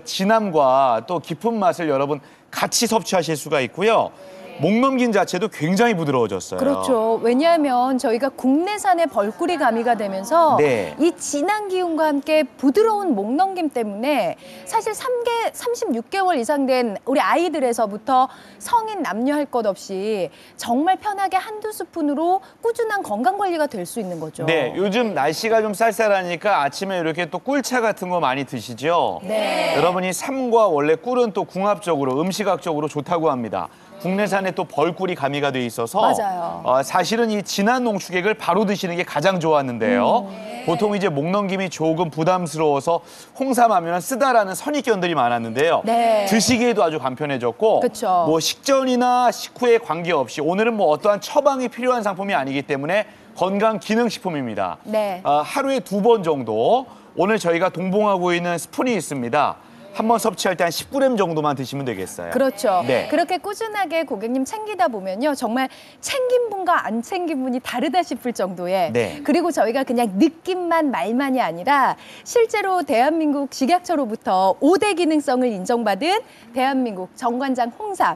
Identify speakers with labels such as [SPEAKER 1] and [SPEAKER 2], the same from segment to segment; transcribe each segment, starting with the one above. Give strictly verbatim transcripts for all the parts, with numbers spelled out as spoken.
[SPEAKER 1] 진함과 또 깊은 맛을 여러분 같이 섭취하실 수가 있고요. 목 넘김 자체도 굉장히 부드러워졌어요.
[SPEAKER 2] 그렇죠. 왜냐하면 저희가 국내산의 벌꿀이 가미가 되면서
[SPEAKER 1] 네.
[SPEAKER 2] 이 진한 기운과 함께 부드러운 목 넘김 때문에 사실 삼 개, 삼십육 개월 이상 된 우리 아이들에서부터 성인 남녀 할 것 없이 정말 편하게 한두 스푼으로 꾸준한 건강 관리가 될 수 있는 거죠.
[SPEAKER 1] 네, 요즘 날씨가 좀 쌀쌀하니까 아침에 이렇게 또 꿀차 같은 거 많이 드시죠?
[SPEAKER 2] 네.
[SPEAKER 1] 여러분이 삼과 원래 꿀은 또 궁합적으로 음식학적으로 좋다고 합니다. 국내산에 또 벌꿀이 가미가 돼 있어서
[SPEAKER 2] 맞아요.
[SPEAKER 1] 어, 사실은 이 진한 농축액을 바로 드시는 게 가장 좋았는데요.
[SPEAKER 2] 음.
[SPEAKER 1] 보통 이제 목 넘김이 조금 부담스러워서 홍삼하면 쓰다라는 선입견들이 많았는데요.
[SPEAKER 2] 네.
[SPEAKER 1] 드시기에도 아주 간편해졌고
[SPEAKER 2] 그쵸.
[SPEAKER 1] 뭐 식전이나 식후에 관계없이 오늘은 뭐 어떠한 처방이 필요한 상품이 아니기 때문에 건강 기능식품입니다.
[SPEAKER 2] 네.
[SPEAKER 1] 어, 하루에 두 번 정도 오늘 저희가 동봉하고 있는 스푼이 있습니다. 한번 섭취할 때 한 십 그램 정도만 드시면 되겠어요.
[SPEAKER 2] 그렇죠.
[SPEAKER 1] 네.
[SPEAKER 2] 그렇게 꾸준하게 고객님 챙기다 보면요. 정말 챙긴 분과 안 챙긴 분이 다르다 싶을 정도의
[SPEAKER 1] 네.
[SPEAKER 2] 그리고 저희가 그냥 느낌만 말만이 아니라 실제로 대한민국 식약처로부터 오 대 기능성을 인정받은 대한민국 정관장 홍삼.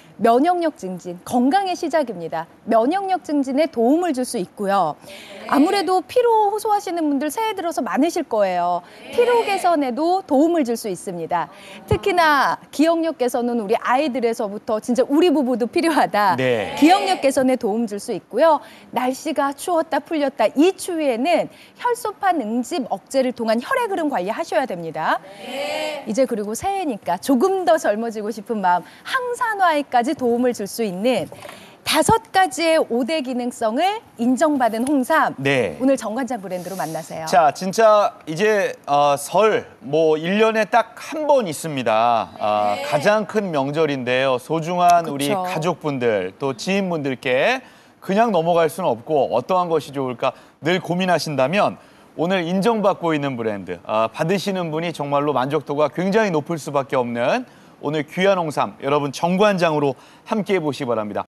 [SPEAKER 2] 면역력 증진, 건강의 시작입니다. 면역력 증진에 도움을 줄 수 있고요. 아무래도 피로 호소하시는 분들 새해 들어서 많으실 거예요. 피로 개선에도 도움을 줄 수 있습니다. 특히나 기억력 개선은 우리 아이들에서부터 진짜 우리 부부도 필요하다.
[SPEAKER 1] 네.
[SPEAKER 2] 기억력 개선에 도움 줄 수 있고요. 날씨가 추웠다 풀렸다 이 추위에는 혈소판 응집 억제를 통한 혈액 흐름 관리하셔야 됩니다. 이제 그리고 새해니까 조금 더 젊어지고 싶은 마음 항산화에까지 도움을 줄 수 있는 다섯 가지의 오 대 기능성을 인정받은 홍삼.
[SPEAKER 1] 네.
[SPEAKER 2] 오늘 정관장 브랜드로 만나세요.
[SPEAKER 1] 자, 진짜 이제 어, 설, 뭐 일 년에 딱 한 번 있습니다. 어, 가장 큰 명절인데요. 소중한
[SPEAKER 2] 그쵸.
[SPEAKER 1] 우리 가족분들, 또 지인분들께 그냥 넘어갈 수는 없고 어떠한 것이 좋을까 늘 고민하신다면 오늘 인정받고 있는 브랜드, 어, 받으시는 분이 정말로 만족도가 굉장히 높을 수밖에 없는 오늘 귀한 홍삼, 여러분 정관장으로 함께해 보시기 바랍니다.